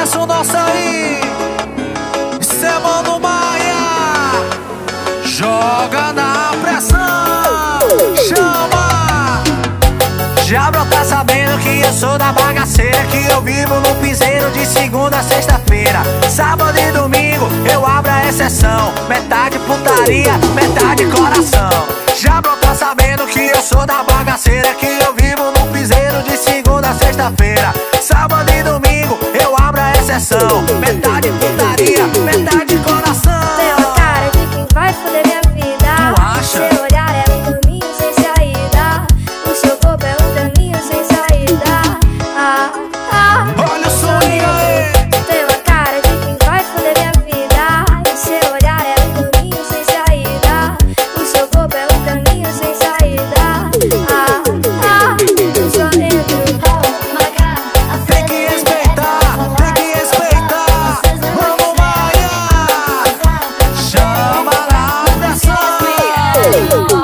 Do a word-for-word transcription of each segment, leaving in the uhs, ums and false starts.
Sucesso nosso aí, cê é Mano Maia. Joga na pressão, chama. Já brota sabendo que eu sou da bagaceira, que eu vivo no piseiro de segunda a sexta-feira. Sábado e domingo eu abro a exceção, metade putaria, metade coração. Já brota sabendo que eu sou da bagaceira, que eu vivo no piseiro de segunda a sexta-feira. Sábado e domingo eu abro a exceção, metade putaria, metade coração. Tem uma cara de quem vai foder minha vida. Tu acha? Seu olhar é um caminho sem saída, o seu corpo é um caminho sem saída. Ah, ah, olha o swing aí. tem uma cara de quem vai foder minha vida. E seu olhar é um caminho sem saída, o seu corpo é um caminho sem saída. Ah, ah, eu só entro. Tem que respeitar, tem que respeitar. Mano Maia, chama na pressão.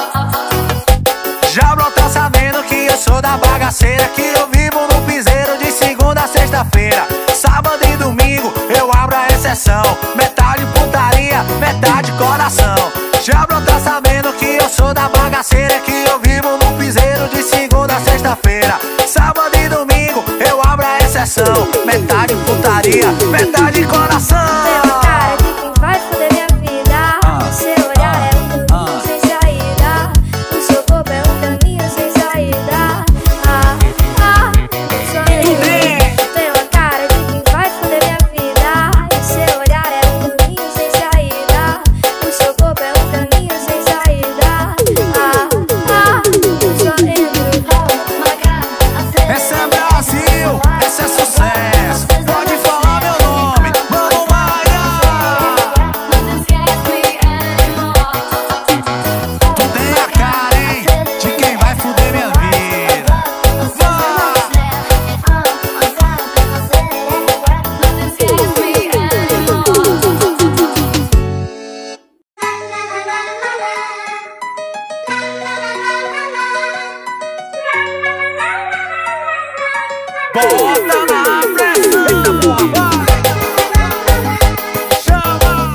Já brota sabendo que eu sou da bagaceira, que eu vivo no piseiro de segunda a sexta-feira. Sábado e domingo eu abro a exceção, metade putaria, metade coração. Já brota sabendo que eu sou da bagaceira, que eu vivo no piseiro de segunda a sexta-feira. Sábado e domingo eu abro a exceção, metade putaria, metade coração. Tem uma cara de quem vai foder minha vida. Ah, Seu olhar é um caminho ah. sem saída, o seu corpo é um caminho sem saída. Ah, ah, só eu. Tem uma cara de quem vai foder minha vida. E seu olhar é um caminho sem saída, o seu corpo é um caminho sem saída. Ah, ah, só entro. Essa é Brasil, esse é sucesso. Pode falar meu nome, Mano Maia. Tu tem a cara, hein, de quem vai fuder minha vida. Vai. Bota na pressão. Eita porra, vai. Chama.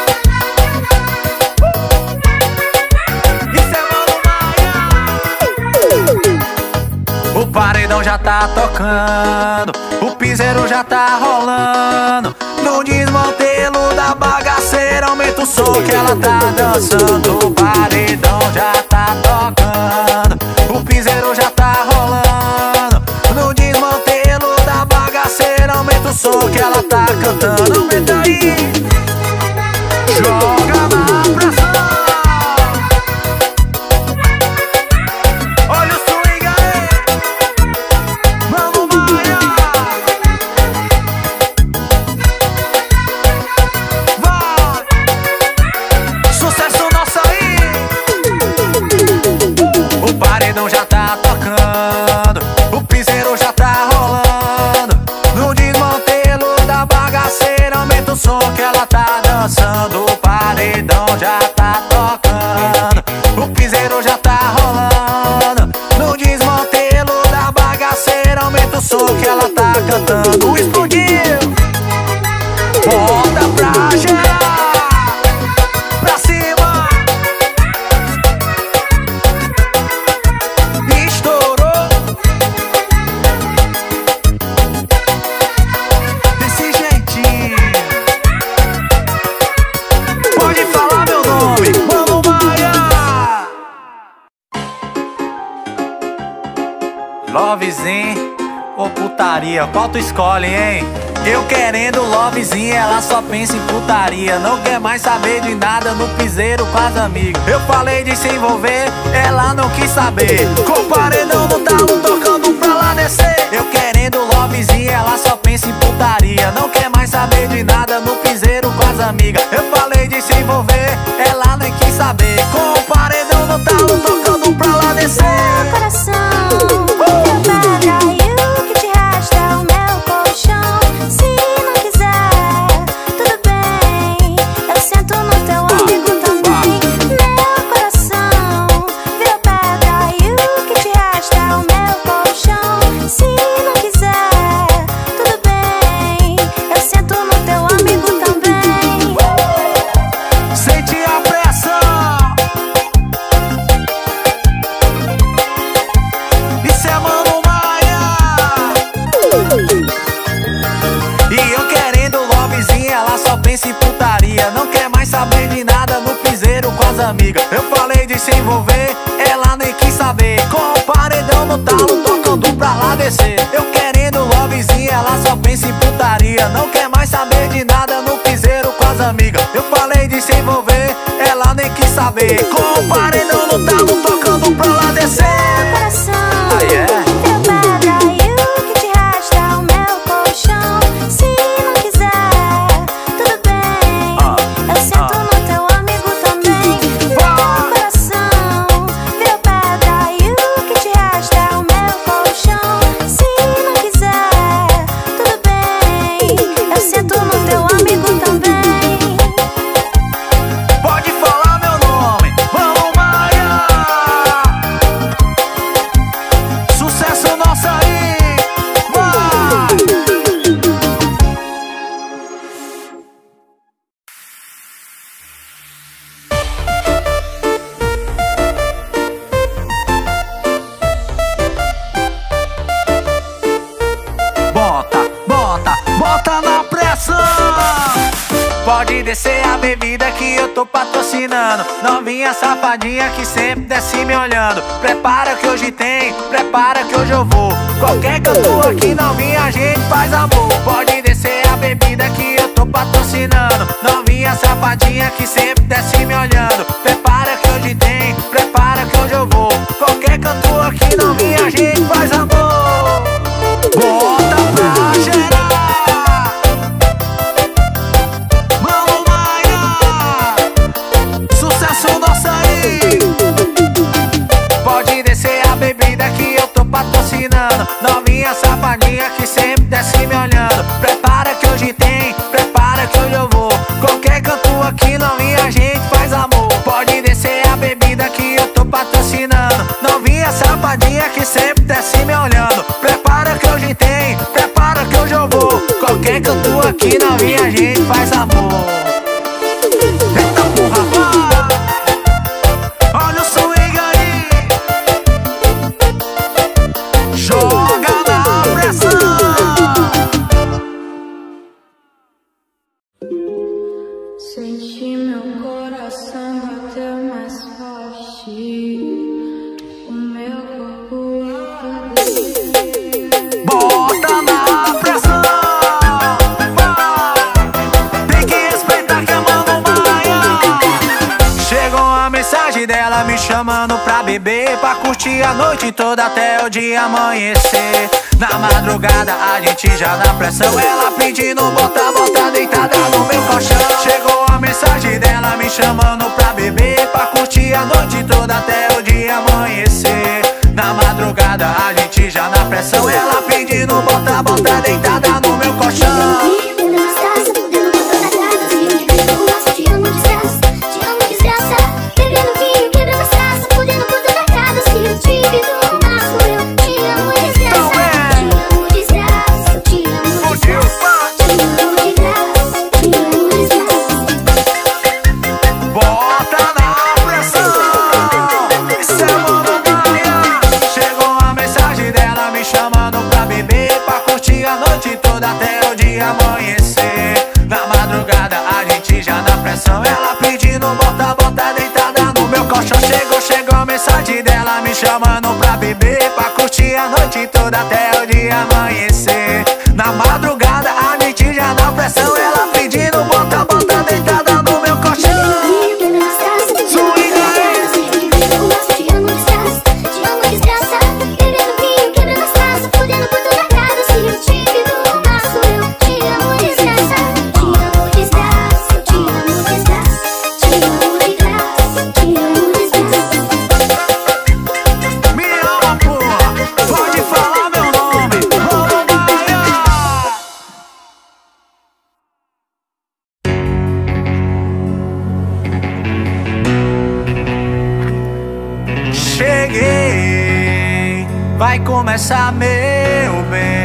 Isso é Mano Maia. O paredão já tá tocando, o piseiro já tá rolando. No desmantelo da bagaceira aumenta o som que ela tá dançando. O paredão já tá tocando, o piseiro já tá rolando. No desmantelo da bagaceira aumenta o som que ela tá cantando. Aumenta aí, joga na pressão. Olha o swing aí, Mano Maia. Vai, sucesso nosso aí. O paredão já tá tocando, o piseiro já tá rolando. No desmantelo da bagaceira aumenta o som que ela tá dançando. O paredão já tá tocando, o piseiro já tá rolando. No desmantelo da bagaceira aumenta o som que ela tá cantando. Explodiu, volta pra gerar, pra cima. Estourou desse jeitinho. Pode falar meu nome, Mano Maia. Lovezinho ou putaria, qual tu escolhe, hein? Eu querendo lovezinha, ela só pensa em putaria. Não quer mais saber de nada no piseiro com as amigas. Eu falei de se envolver, ela não quis saber. Com o paredão no talo tocando pra lá descer. Eu querendo lovezinha, ela só pensa em putaria. Não quer mais saber de nada no piseiro com as amigas. Eu falei de se envolver, ela nem quis saber. Com o paredão no talo tocando pra lá descer. Meu coração, eu pego e o que te resta é o meu colchão. Se não quiser, tudo bem, eu sento no teu amigo também. Meu coração, vira pedra e o que te resta é o meu colchão. Se não quiser amigas. Eu falei de se envolver, ela nem quis saber. Com o paredão no talo, tocando pra lá descer. Eu querendo lovezinha, ela só pensa em putaria. Não quer mais saber de nada no piseiro com as amigas. Eu falei de se envolver, ela nem quis saber. Com o paredão no talo, tocando pra lá descer. Coração, ah, yeah. teu pedra e o que te resta é o meu colchão. Se não quiser, tudo bem, ah, eu sento ah. no teu amigo também. Meu coração, virou pedra e o que te resta é o meu colchão. Se não quiser, tudo bem, eu sento no teu amigo também. Pode falar meu nome, Mano Maia. Sucesso nosso aí, vai! Bota, bota, bota na pressão. Pode descer a bebida que eu tô patrocinando. Novinha safadinha que sempre desce me olhando. Prepara que hoje tem, prepara que hoje eu vou. Qualquer cantor aqui novinha a gente faz amor. Pode descer a bebida que eu tô patrocinando. Novinha safadinha que sempre desce me olhando. Prepara que hoje tem, prepara que hoje eu vou. Qualquer cantor aqui novinha a gente faz amor. Bota pra gerar, Mano Maia. Sucesso nosso aí. Pode descer a bebida que eu tô patrocinando. Novinha safadinha que sempre desce me olhando. Prepara que hoje tem, prepara que hoje eu vou. Qualquer canto aqui novinha a gente faz amor. Pode descer a bebida que eu tô patrocinando. Novinha safadinha que sempre desce me olhando. Prepara que hoje tem, prepara que hoje eu vou. Qualquer canto aqui novinha a gente faz amor. Eita porra, vai! Olha o swing aí, joga na pressão. Senti meu coração bater mais forte, o meu corpo apagar. Bota na pressão, vai. Tem que respeitar que é Mano Maia. Chegou a mensagem dela me chamando pra beber, pra curtir a noite toda até o dia amanhecer. Na madrugada a gente já na pressão, ela pedindo bota, bota deitada no meu colchão. Chegou a mensagem dela me chamando pra beber, pra curtir a noite toda até o dia amanhecer. Na madrugada a gente já na pressão, ela pedindo bota, bota deitada no meu colchão. Até o dia amanhecer. Na madrugada a gente já na pressão, ela pedindo bota, bota deitada no meu colchão. Chegou, chegou a mensagem dela me chamando pra beber, pra curtir a noite toda até o dia amanhecer. Na madrugada a gente já na pressão, ela pedindo bota, bota deitada no meu colchão. Swing aí. Cheguei, vai começar meu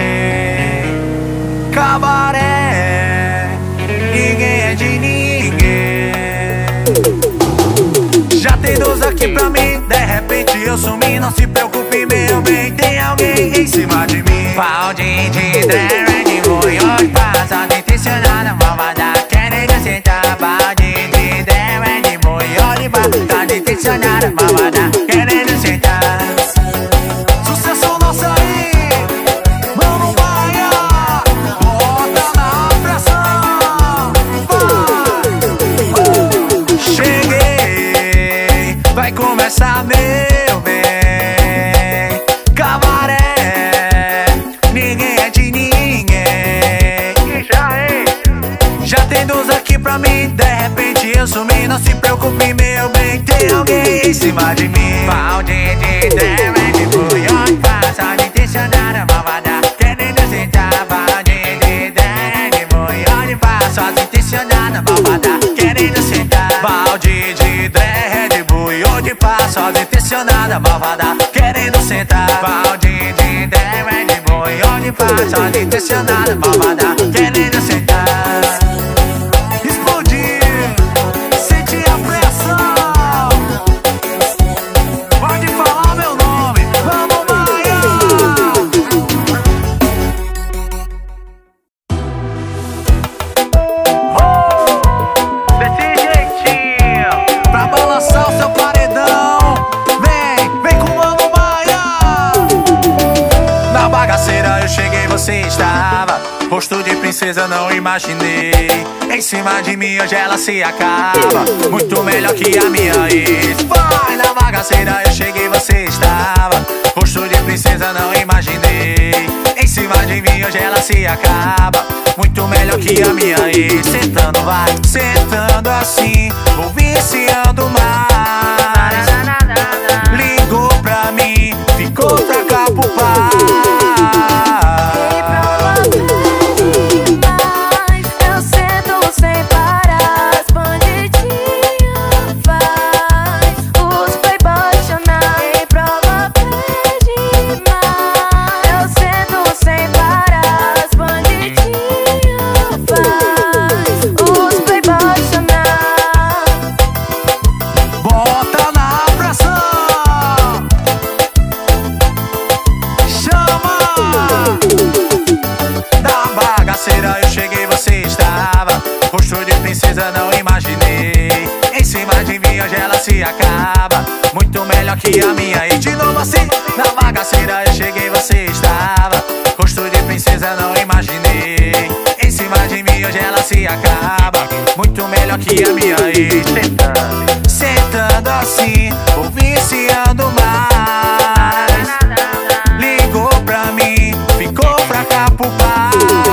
bem. Cabaré, ninguém é de ninguém. Já tem dois aqui pra mim, de repente eu sumi. Não se preocupe meu bem, tem alguém em cima de mim. Paldinho de Dredd, de Goiás, passada intencionada, malvada, querendo sentar. Paldinho de Dredd, de Goiás, preocupe, meu bem, tem alguém em cima de mim. Balde de treva de boi, onde passa de intencionada malvada, querendo sentar. Balde de treva de boi, onde passa de intencionada malvada, querendo sentar. Balde de treva de boi, onde passa de intencionada malvada, querendo sentar. Balde de treva de boi, onde passa de intencionada malvada, querendo sentar. Você estava, rosto de princesa, não imaginei. Em cima de mim hoje ela se acaba, muito melhor que a minha ex. Vai na bagaceira, eu cheguei, você estava, rosto de princesa, não imaginei. Em cima de mim hoje ela se acaba, muito melhor que a minha ex. Sentando vai, sentando assim, vou viciando mais. Ligou pra mim, ficou pra cá pro pai. Não imaginei. Em cima de mim hoje ela se acaba, muito melhor que a minha. E de novo assim, na bagaceira eu cheguei, você estava, rosto de princesa, não imaginei. Em cima de mim hoje ela se acaba, muito melhor que a minha. E sentando, sentando assim, vou viciando mais. Ligou pra mim, ficou pra cá pro pai.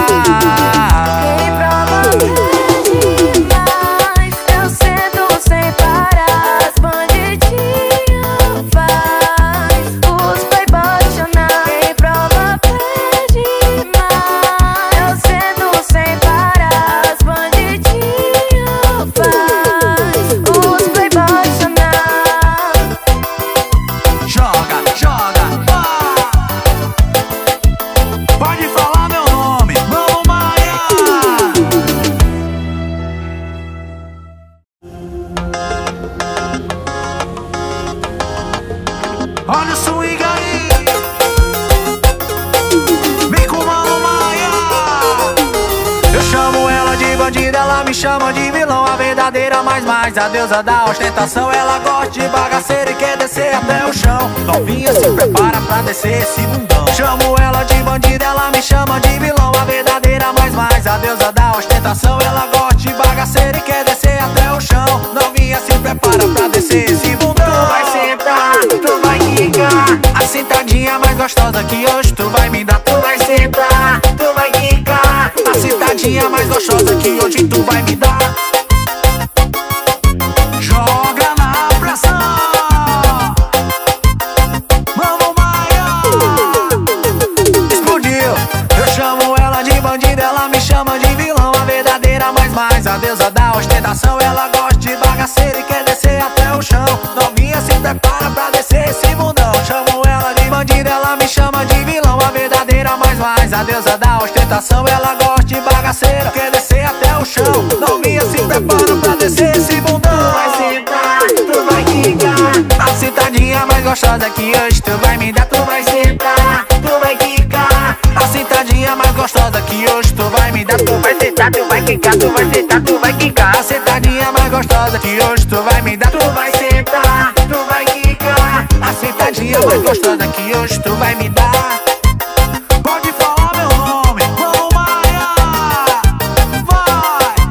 Olha o swing aí, vem com Mano Maia. Eu chamo ela de bandida, ela me chama de vilão. A verdadeira mais mais, a deusa da ostentação. Ela gosta de bagaceira e quer descer até o chão. Novinha se prepara pra descer esse mundão. Chamo ela de bandida, ela me chama de vilão. A verdadeira mais mais, a deusa da ostentação. Ela gosta de bagaceira e quer descer até o chão. Novinha se prepara pra descer esse mundão. Tu vai sentar, tu vai quicar, a sentadinha mais gostosa que hoje tu vai me dar. Tu vai sentar, tu vai quicar, a sentadinha mais gostosa que hoje tu vai me dar. Joga na pressão, Mano Maia. Explodiu, eu chamo ela de bandida, ela me chama de vilão. A verdadeira mais mais, a deusa da ostentação. Ela gosta de bagaceira e quer descer até o chão. Novinha se prepara pra descer esse mundão. Chamo ela de bandida, ela me chama de vilão. A verdadeira mais mais, a deusa da ostentação. Ela gosta de bagaceira, quer descer até o chão. Novinha se prepara pra descer esse mundão. Tu vai sentar, tu vai quicar, a sentadinha mais gostosa que hoje tu vai me dar. Tu vai sentar, tu vai quicar, a sentadinha mais gostosa que hoje tu vai me dar. Tu vai sentar, tu vai quicar, tu vai sentar, tu vai quicar, a sentadinha mais gostosa que hoje tu vai me dar. Tu vai sentar, tu vai quicar, a sentadinha mais gostosa que hoje tu vai me dar. Pode falar meu nome, Mano Maia. Vai!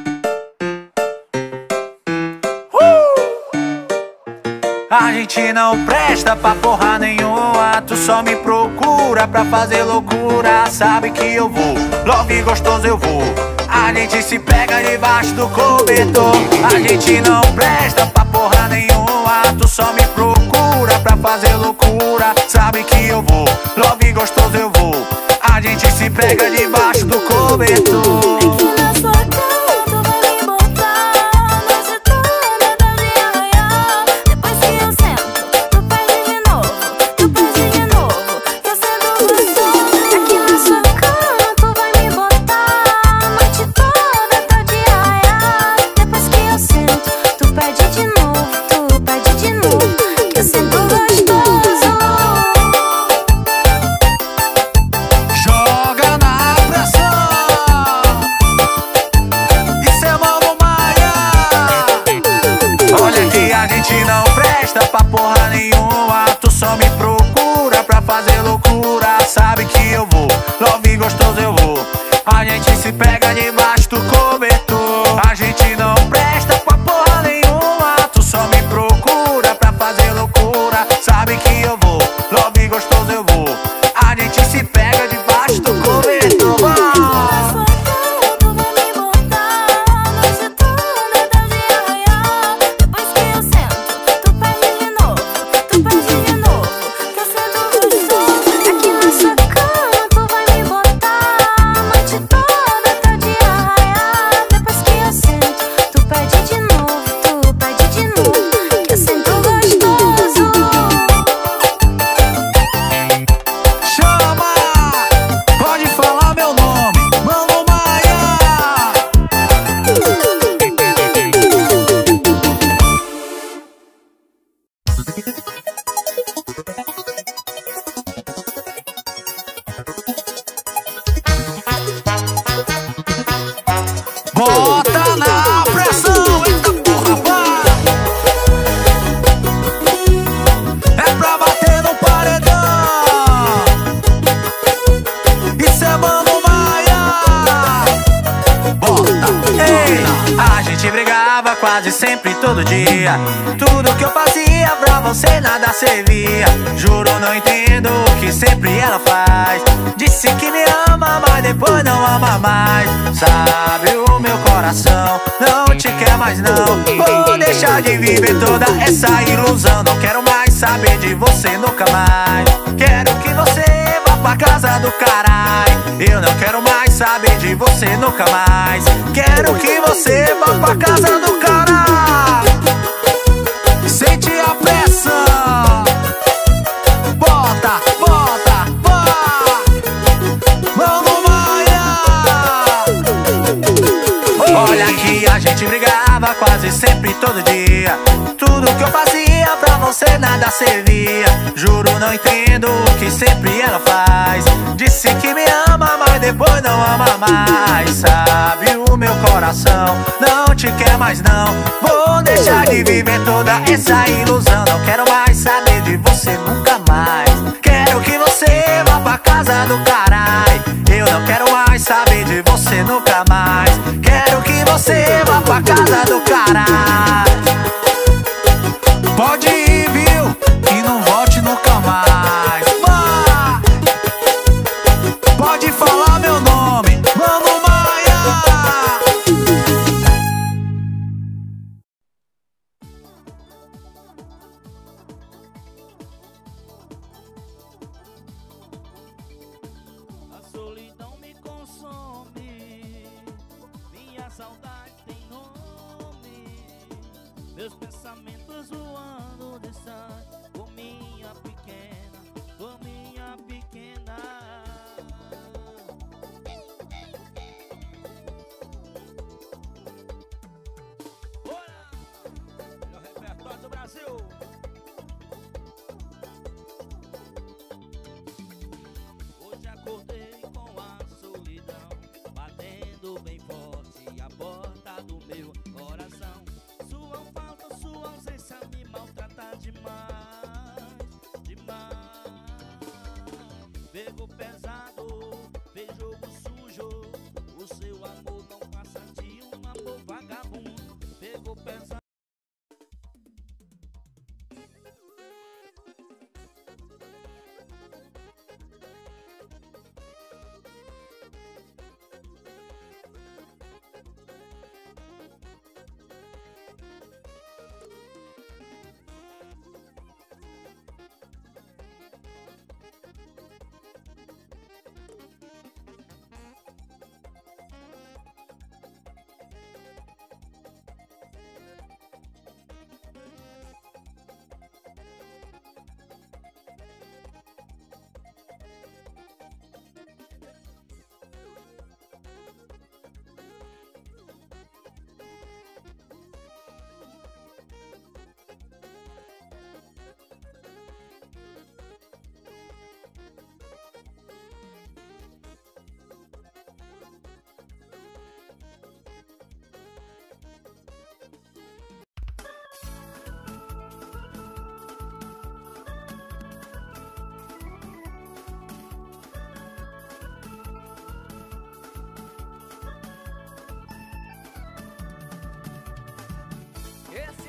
Uh! A gente não não presta pra porra nenhuma. Tu só me procura pra fazer loucura. Sabe que eu vou, love gostoso eu vou. A gente se pega debaixo do cobertor. A gente não presta pra porra nenhuma. Tu só me procura pra fazer loucura. Sabe que eu vou, love gostoso eu vou. A gente se pega debaixo do cobertor. Aqui na sua cama tu vai me botar a noite toda até o dia raiar. Depois que eu sento, tu pede de novo, tu pede de novo, que eu sento gostoso. Aqui na sua cama tu vai me botar a noite toda até o dia raiar. Depois que eu sento, tu pede de novo, tu pede de novo, que eu sento gostoso. Joga na pressão. Isso é Mano Maia. Olha que a gente não presta pra porra nenhuma. Tu só me procura pra fazer loucura. Sabe que eu vou, love gostoso eu vou. A gente se pega debaixo do cobertor. A gente não presta pra porra nenhuma. Tu só me procura pra fazer loucura. Sabe que eu vou, love gostoso eu vou. A gente se pega debaixo do cobertor. Na sua cama tu vai me botar a noite toda até o dia raiar. Depois que eu sento, tu pede de novo, tu pede de novo, que eu sento gostoso. Aqui na sua cama tu vai me botar a noite toda até o dia raiar. Depois que eu sento, tu pede de novo, tu pede de novo, que eu sento gostoso. Chama, pode falar meu nome, Mano Maia. Bota na pressão, eita porra, vai. É pra bater no paredão. Isso é Mano Maia. Bota, ei. A gente brigava quase sempre todo dia. Tudo que eu fazia pra você nada servia. Juro não entendo o que sempre ela faz. Disse que me ama, mas depois não ama mais. Sabe o meu coração não te quer mais não. Vou deixar de viver toda essa ilusão. Não quero mais saber de você nunca mais. Quero que você vá pra casa do caralho. Eu não quero mais saber de você nunca mais. Quero que você vá pra casa do caralho. Sente a pressão. Bota, bota, vai. Mano Maia. Olha que a gente brigava quase sempre todo dia. Tudo que eu fazia pra você nada servia. Juro não entendo o que sempre ela faz. Disse que me ama, mas depois não ama mais. Sabe o meu coração não te quer mais não. Vou deixar de viver toda essa ilusão. Não quero mais saber de você nunca mais. Quero que você vá pra casa do caralho. Eu não quero mais saber de você nunca mais. Quero que você vá pra casa do caralho. Pode ir, viu? E não volte nunca mais. Vai. Pode falar meu nome, Mano Maia. A solidão me consome, minha saudade tem nome. Meus pensamentos voando distante. Ô minha pequena, ô minha pequena. Bora! É o repertório do Brasil. Hoje acordei com a solidão batendo bem forte a porta do meu coração. Sua falta, sua ausência me maltrata demais, demais. Pegou pesado, fez jogo sujo. O seu amor não passa de um amor vagabundo. Pegou pesado.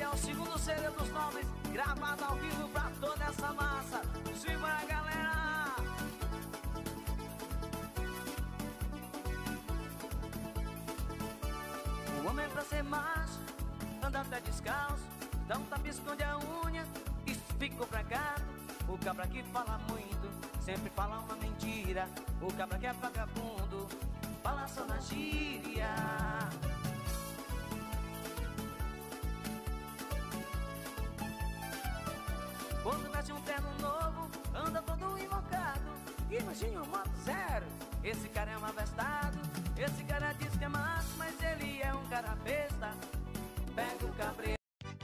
é o segundo C D dos nomes, gravado ao vivo pra toda essa massa. Simbora, galera! O homem pra ser macho anda até descalço, dá um tapa, esconde a unha, isso ficou pra cá. O cabra que fala muito sempre fala uma mentira. O cabra que é vagabundo fala só na gíria. Quando veste um terno novo, anda todo invocado. Imagina um moto zero, esse cara é um abestado. Esse cara diz que é macho, mas ele é um cara besta. Pega o cabreiro.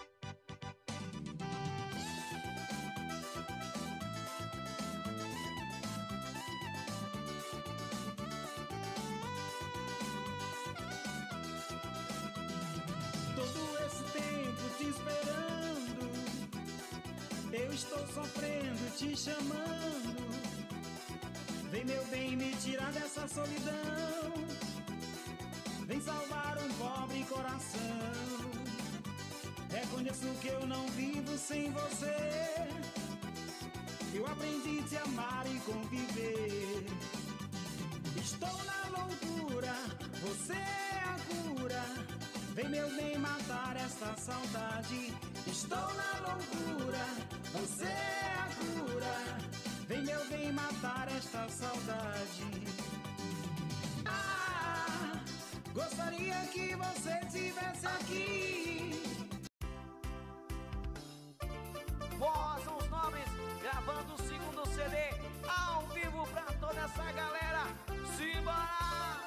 Todo esse tempo te esperando, eu estou sofrendo, te chamando. Vem, meu bem, me tirar dessa solidão. Vem salvar um pobre coração. Reconheço que eu não vivo sem você. Eu aprendi a te amar e conviver. Estou na loucura, você é a cura. Vem, meu bem, matar essa saudade. Estou na loucura, você é a cura. Vem, meu bem, matar esta saudade. Ah, gostaria que você estivesse aqui. Boas são os nomes, gravando o segundo C D ao vivo pra toda essa galera. Simbora!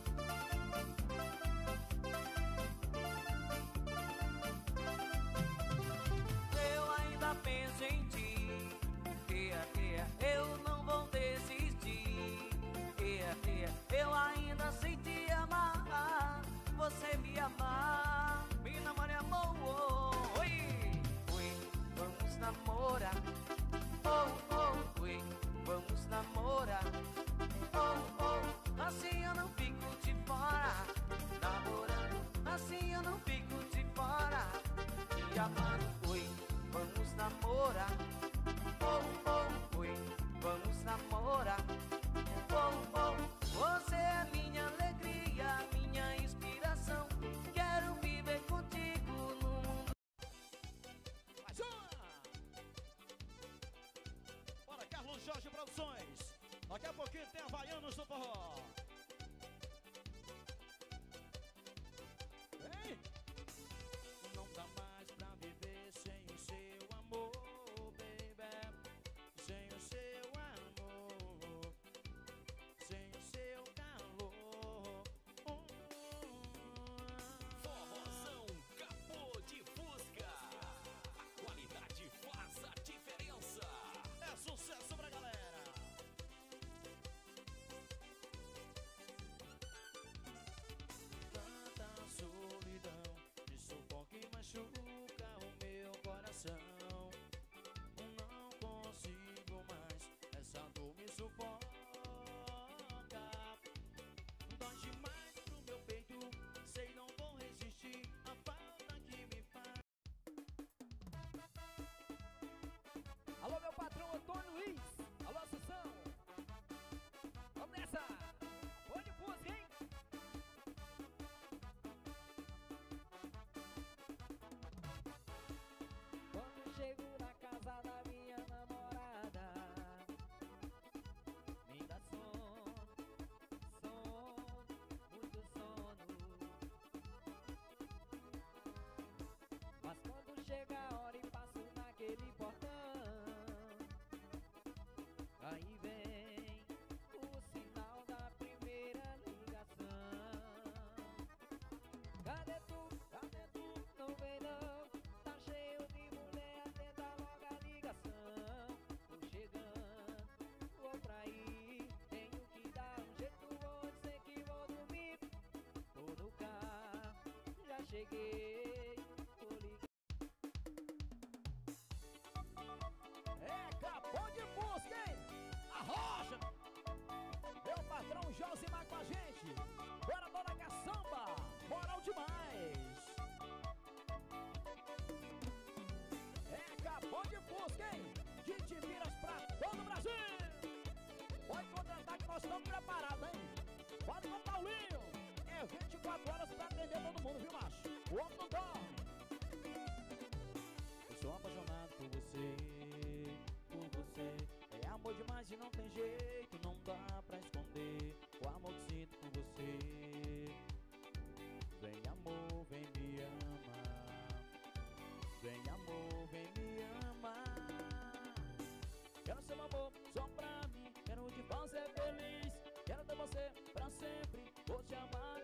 Eu ainda penso em ti. Ea, ea, eu não vou desistir. Ea, ea, eu ainda sei te amar. Você me amar, me namora, amor. Oh, oi, oi, vamos namorar. Oh, oh, oi, vamos namorar. Oh, oh, assim eu não fico de fora. Namorando, assim eu não fico de fora. Te amando, oi, vamos namorar. Oh, oh, oi, vamos namorar. Oh, oh, você é minha alegria, minha inspiração. Quero viver contigo no mundo. Mais uma! Bora, Carlos Jorge Produções. Daqui a pouquinho tem Havaianos do Forró. Vem! Não dá mais pra viver sem o seu amor. Sem o seu amor, sem o seu calor. Oh, Forrozão Capô de Fusca. A qualidade faz a diferença. é sucesso pra galera. Tanta solidão, de sufoco que machuca o meu coração. Essa dor me sufoca. Dói demais pro meu peito. Sei, não vou resistir à falta que me faz. Alô, meu patrão Antônio Luiz. Alô, Assunção. Vamos nessa. Onde música, hein? Quando chego na casa da minha namorada, me dá sono, sono, muito sono. Mas quando chega a hora e passo naquele portão, aí vem o sinal da primeira ligação. Cadê tu? Cadê tu? Não vem não. Tá cheio de mulher, atenda logo a ligação. Tô chegando, vou pra ir. Tenho que dar um jeito, vou dizer que vou dormir. Tô no carro, já cheguei. Tô ligado. É Capô de Fusca, hein? A Rocha. Meu patrão Josimar com a gente. Bora, dona Caçamba. Moral demais. quatro horas pra atender todo mundo, viu, macho? O homem não dorme. Eu sou apaixonado por você, por você. É amor demais e não tem jeito, não dá pra esconder o amor que sinto por você. Vem amor, vem me amar. Vem amor, vem me amar. Quero seu amor só pra mim, quero te fazer feliz. Quero ter você pra sempre, vou te amar